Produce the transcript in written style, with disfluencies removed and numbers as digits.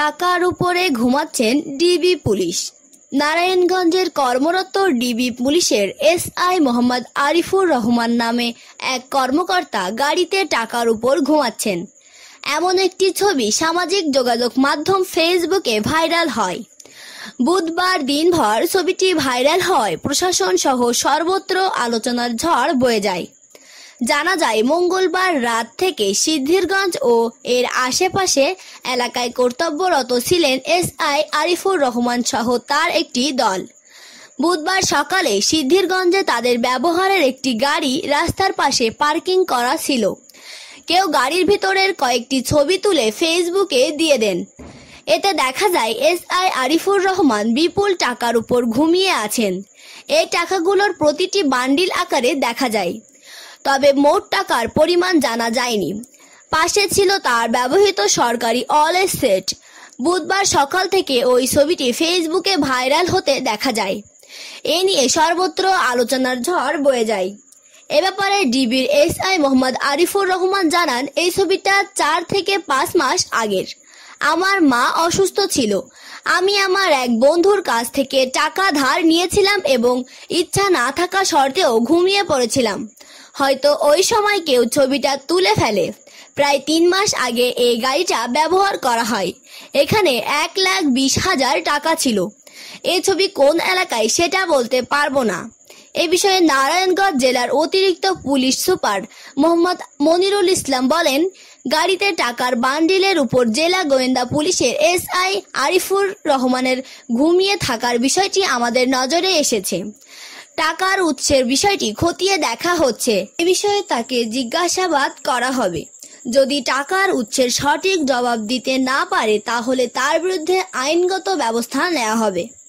টাকার উপরে ঘুমাচ্ছেন ডিবি পুলিশ। নারায়ণগঞ্জের কর্মরত ডিবি পুলিশের এসআই মোহাম্মদ আরিফুর রহমান নামে এক কর্মকর্তা গাড়িতে টাকার উপর ঘুমাচ্ছেন, এমন একটি ছবি সামাজিক যোগাযোগ মাধ্যম ফেসবুকে ভাইরাল হয়। বুধবার দিনভর ছবিটি ভাইরাল হয় প্রশাসন সহ সর্বত্র আলোচনার ঝড় বয়ে যায়। জানা যায়, মঙ্গলবার রাত থেকে সিদ্ধিরগঞ্জ ও এর আশেপাশে এলাকায় কর্তব্যরত ছিলেন এসআই আরিফুর রহমান সহ তার একটি দল। বুধবার সকালে সিদ্ধিরগঞ্জে তাদের ব্যবহারের একটি গাড়ি রাস্তার পাশে পার্কিং করা ছিল। কেউ গাড়ির ভিতরের কয়েকটি ছবি তুলে ফেসবুকে দিয়ে দেন। এতে দেখা যায় এসআই আরিফুর রহমান বিপুল টাকার উপর ঘুমিয়ে আছেন। এই টাকাগুলোর প্রতিটি বান্ডিল আকারে দেখা যায়, তবে মোট টাকার পরিমাণ জানা যায়নি। পাশে ছিল তার ব্যবহৃত সরকারি ওয়ালেট সেট। বুধবার সকাল থেকে ওই ছবিটি ফেসবুকে ভাইরাল হতে দেখা যায়। এ নিয়ে সর্বত্র আলোচনার ঝড় বয়ে যায়। এ ব্যাপারে ডিবির এসআই মোহাম্মদ আরিফুর রহমান জানান, এই ছবিটা 4 থেকে 5 মাস আগের। আমার মা অসুস্থ ছিল। আমি আমার এক বন্ধুর কাছ থেকে টাকা ধার নিয়েছিলাম এবং ইচ্ছা না থাকা সত্ত্বেও ঘুমিয়ে পড়েছিলাম। হয়তো ওই সময় কেউ ছবিটা তুলে ফেলে। প্রায় 3 মাস আগে এই গাড়িটা ব্যবহার করা হয়। এখানে 1,20,000 টাকা ছিল। এই ছবি কোন এলাকায় সেটা বলতে পারবো না। এ বিষয়ে নারায়ণগঞ্জ জেলার অতিরিক্ত পুলিশ সুপার মোহাম্মদ মনিরুল ইসলাম বলেন, গাড়িতে টাকার বান্ডিলের উপর জেলা গোয়েন্দা পুলিশের এসআই আরিফুর রহমানের ঘুমিয়ে থাকার বিষয়টি আমাদের নজরে এসেছে। টাকার উৎসের বিষয়টি খতিয়ে দেখা হচ্ছে। এ বিষয়ে তাকে জিজ্ঞাসাবাদ করা হবে। যদি টাকার উৎসের সঠিক জবাব দিতে না পারে তাহলে তার বিরুদ্ধে আইনগত ব্যবস্থা নেওয়া হবে।